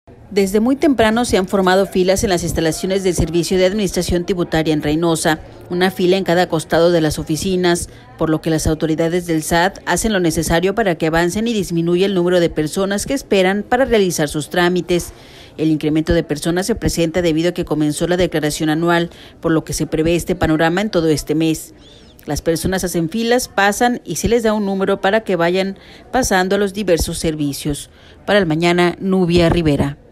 Desde muy temprano se han formado filas en las instalaciones del Servicio de Administración Tributaria en Reynosa, una fila en cada costado de las oficinas, por lo que las autoridades del SAT hacen lo necesario para que avancen y disminuya el número de personas que esperan para realizar sus trámites. El incremento de personas se presenta debido a que comenzó la declaración anual, por lo que se prevé este panorama en todo este mes. Las personas hacen filas, pasan y se les da un número para que vayan pasando a los diversos servicios. Para el Mañana, Nubia Rivera.